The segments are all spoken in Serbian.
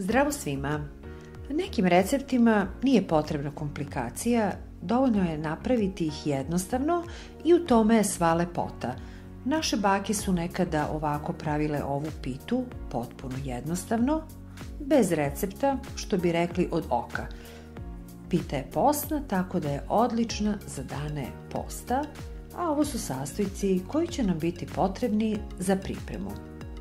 Zdravo svima! Nekim receptima nije potrebna komplikacija, dovoljno je napraviti ih jednostavno i u tome je sva lepota. Naše bake su nekada ovako pravile ovu pitu potpuno jednostavno, bez recepta, što bi rekli od oka. Pita je postna, tako da je odlična za dane posta, a ovo su sastojci koji će nam biti potrebni za pripremu.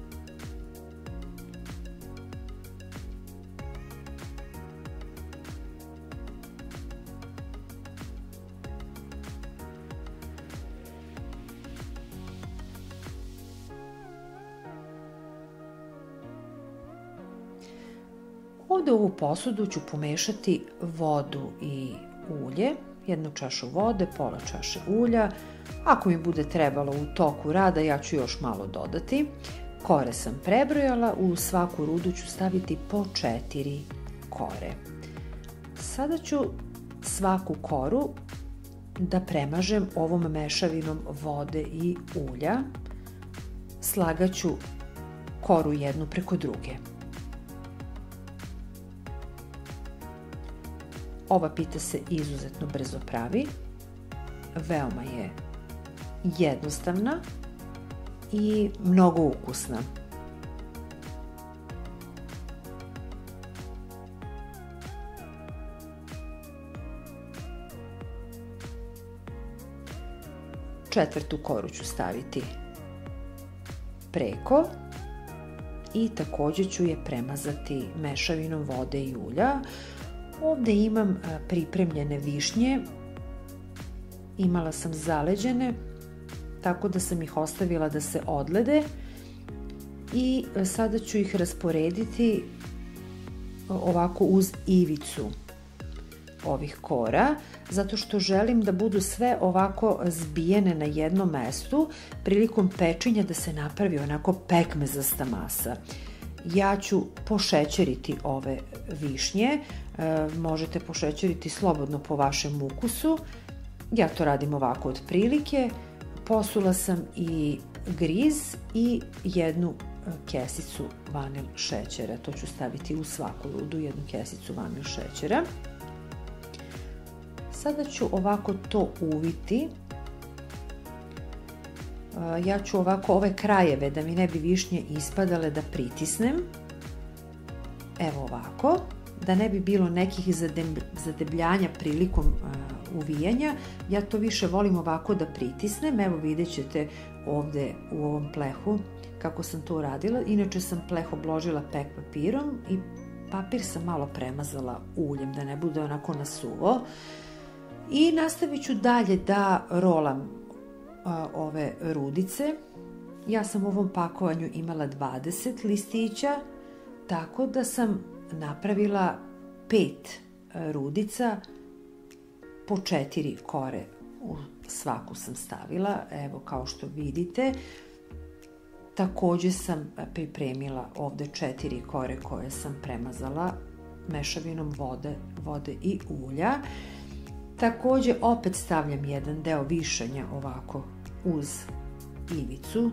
Ovdje u ovu posudu ću pomešati vodu i ulje, 1 čašu vode, pola čaše ulja. Ako mi bude trebalo u toku rada, ja ću još malo dodati. Kore sam prebrojala, u svaku rudu ću staviti po 4 kore. Sada ću svaku koru da premažem ovom mešavinom vode i ulja. Slagaću koru jednu preko druge. Ova pita se izuzetno brzo pravi, veoma je jednostavna i mnogo ukusna. Četvrtu koru ću staviti preko i također ću je premazati mešavinom vode i ulja. Ovdje imam pripremljene višnje, imala sam zaleđene, tako da sam ih ostavila da se odlede i sada ću ih rasporediti ovako uz ivicu ovih kora, zato što želim da budu sve ovako zbijene na jednom mestu, prilikom pečenja da se napravi onako pekmezasta masa. Ja ću pošećeriti ove višnje, možete pošećeriti slobodno po vašem ukusu. Ja to radim ovako otprilike. Posula sam i griz i 1 kesicu vanil šećera. To ću staviti u svaku rudu, 1 kesicu vanil šećera. Sada ću ovako to uviti. Ja ću ovako ove krajeve, da mi ne bi višnje ispadale, da pritisnem. Evo ovako, da ne bi bilo nekih zadebljanja prilikom uvijanja. Ja to više volim ovako da pritisnem. Evo vidjet ćete ovdje u ovom plehu kako sam to uradila. Inače sam pleh obložila pek papirom i papir sam malo premazala uljem da ne bude onako na suvo. I nastavit ću dalje da rolam ove rudice. Ja sam u ovom pakovanju imala 20 listića, tako da sam napravila 5 rudica, po 4 kore u svaku sam stavila, evo kao što vidite. Također sam pripremila ovdje 4 kore koje sam premazala mešavinom vode i ulja. Također opet stavljam jedan deo višanja ovako uz ivicu.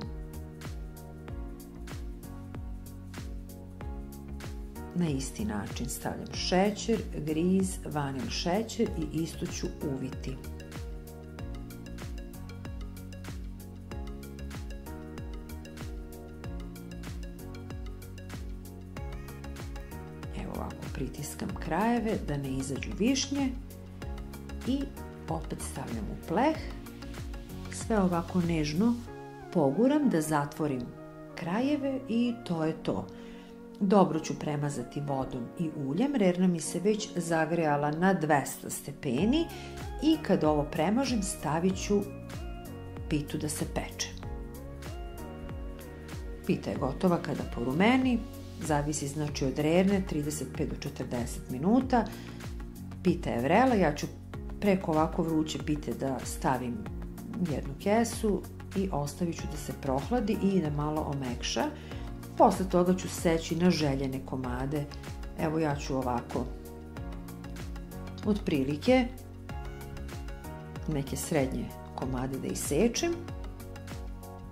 Na isti način stavljam šećer, griz, vanil šećer i isto ću uviti. Evo ovako pritiskam krajeve da ne izađu višnje. I opet stavljam u pleh, sve ovako nežno poguram da zatvorim krajeve i to je to. Dobro ću premazati vodom i uljem, jer mi se već zagrejala na 200 stepeni i kad ovo premažem stavit ću pitu da se peče. Pita je gotova kada porumeni, zavisi znači od rerne, 35 do 40 minuta. Pita je vrela, ja ću preko ovako vruće pite da stavim 1 kesu i ostavit ću da se prohladi i da malo omekša. Posle toga ću seći na željene komade. Evo ja ću ovako otprilike neke srednje komade da isečem.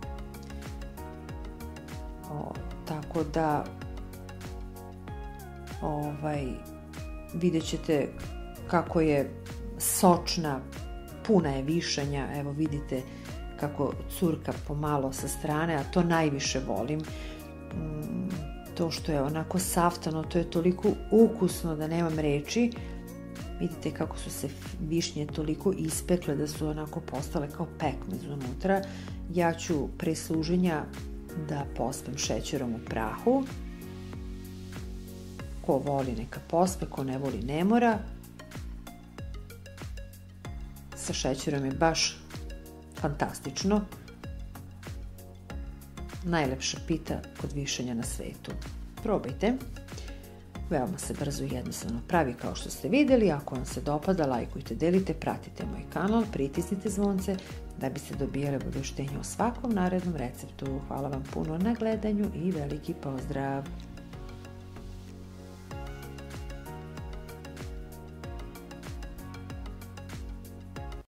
Tako da vidjet ćete kako je sočna, puna je višanja, evo vidite kako curka pomalo sa strane, a to najviše volim. To što je onako saftano, to je toliko ukusno da nemam reči. Vidite kako su se višnje toliko ispekle da su onako postale kao pekmez unutra. Ja ću pre služenja da pospem šećerom u prahu. Ko voli neka pospe, ko ne voli ne mora. Sa šećerom je baš fantastično. Najlepša pita kod višanja na svetu. Probajte. Veoma se brzo i jednostavno pravi kao što ste vidjeli. Ako vam se dopada, lajkujte, delite, pratite moj kanal, pritisnite zvonce da biste dobijali obavještenje o svakom narednom receptu. Hvala vam puno na gledanju i veliki pozdrav!